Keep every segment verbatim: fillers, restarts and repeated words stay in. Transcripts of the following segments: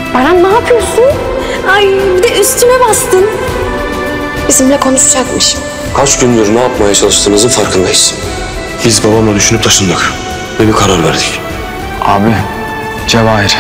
Baran ne yapıyorsun? Ay bir de üstüme bastın. Bizimle konuşacakmış. Kaç gündür ne yapmaya çalıştığınızın farkındayız. Biz babamla düşünüp taşındık ve bir karar verdik. Abi, Cevahir.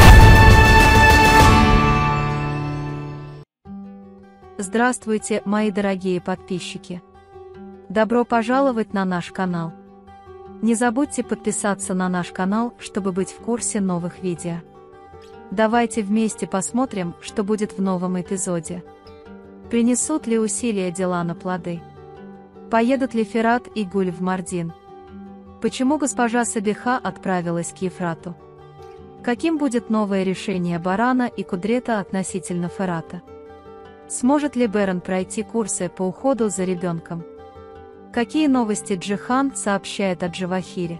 Здравствуйте, мои дорогие подписчики! Добро пожаловать на наш канал. Не забудьте подписаться на наш канал, чтобы быть в курсе новых видео. Давайте вместе посмотрим, что будет в новом эпизоде. Принесут ли усилия Дилана плоды? Поедут ли Ферат и Гуль в Мардин? Почему госпожа Сабиха отправилась к Ефрату? Каким будет новое решение Барана и Кудрета относительно Ферата? Сможет ли Берен пройти курсы по уходу за ребенком? Какие новости Джихан сообщает о Джавахире?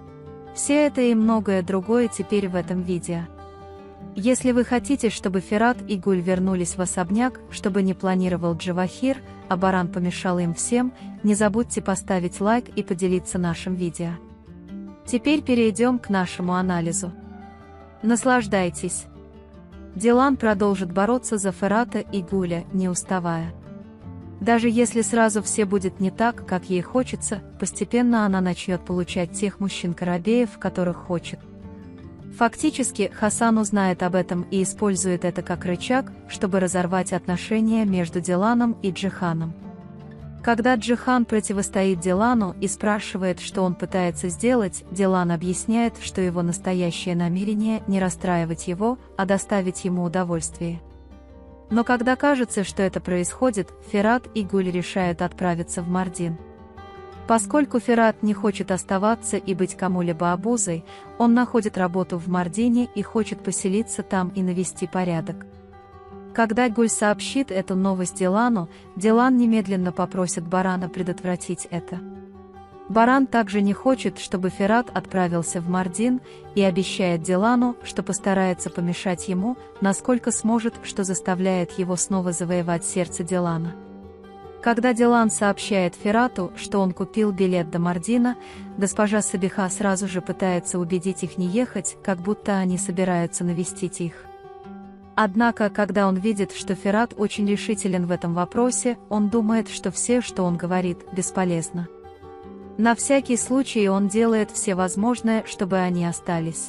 Все это и многое другое теперь в этом видео. Если вы хотите, чтобы Ферат и Гуль вернулись в особняк, чтобы не планировал Джавахир, а Баран помешал им всем, не забудьте поставить лайк и поделиться нашим видео. Теперь перейдем к нашему анализу. Наслаждайтесь! Дилан продолжит бороться за Ферата и Гуля, не уставая. Даже если сразу все будет не так, как ей хочется, постепенно она начнет получать тех мужчин-корабеев, которых хочет. Фактически, Хасан узнает об этом и использует это как рычаг, чтобы разорвать отношения между Диланом и Джиханом. Когда Джихан противостоит Дилану и спрашивает, что он пытается сделать, Дилан объясняет, что его настоящее намерение не расстраивать его, а доставить ему удовольствие. Но когда кажется, что это происходит, Ферат и Гуль решают отправиться в Мардин. Поскольку Ферат не хочет оставаться и быть кому-либо обузой, он находит работу в Мардине и хочет поселиться там и навести порядок. Когда Гуль сообщит эту новость Дилану, Дилан немедленно попросит Барана предотвратить это. Баран также не хочет, чтобы Ферат отправился в Мардин, и обещает Дилану, что постарается помешать ему, насколько сможет, что заставляет его снова завоевать сердце Дилана. Когда Дилан сообщает Ферату, что он купил билет до Мардина, госпожа Сабиха сразу же пытается убедить их не ехать, как будто они собираются навестить их. Однако, когда он видит, что Ферат очень решителен в этом вопросе, он думает, что все, что он говорит, бесполезно. На всякий случай он делает все возможное, чтобы они остались.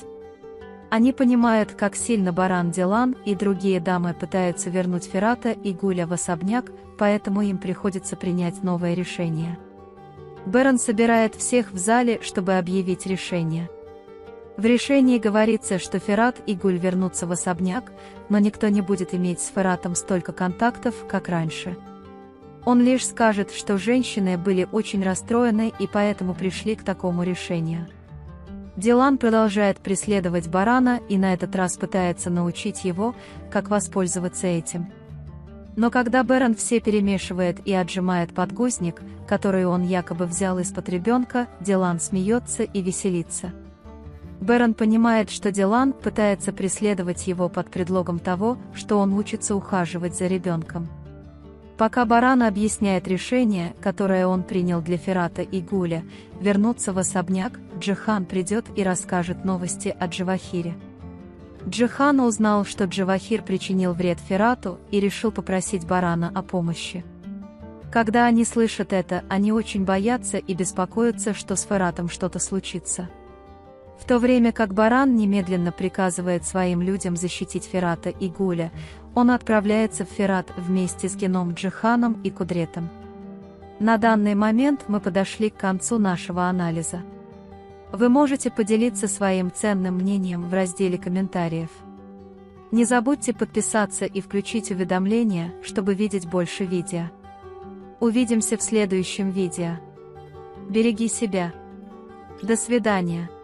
Они понимают, как сильно Баран Дилан и другие дамы пытаются вернуть Ферата и Гуля в особняк, поэтому им приходится принять новое решение. Берен собирает всех в зале, чтобы объявить решение. В решении говорится, что Ферат и Гуль вернутся в особняк, но никто не будет иметь с Фератом столько контактов, как раньше. Он лишь скажет, что женщины были очень расстроены и поэтому пришли к такому решению. Дилан продолжает преследовать Барана и на этот раз пытается научить его, как воспользоваться этим. Но когда Берен все перемешивает и отжимает подгузник, который он якобы взял из-под ребенка, Дилан смеется и веселится. Берен понимает, что Дилан пытается преследовать его под предлогом того, что он учится ухаживать за ребенком. Пока Баран объясняет решение, которое он принял для Ферата и Гуля, вернуться в особняк, Джихан придет и расскажет новости о Джавахире. Джихан узнал, что Джавахир причинил вред Ферату и решил попросить Барана о помощи. Когда они слышат это, они очень боятся и беспокоятся, что с Фератом что-то случится. В то время как Баран немедленно приказывает своим людям защитить Ферата и Гуля, он отправляется в Ферат вместе с Геном Джиханом и Кудретом. На данный момент мы подошли к концу нашего анализа. Вы можете поделиться своим ценным мнением в разделе комментариев. Не забудьте подписаться и включить уведомления, чтобы видеть больше видео. Увидимся в следующем видео. Береги себя. До свидания.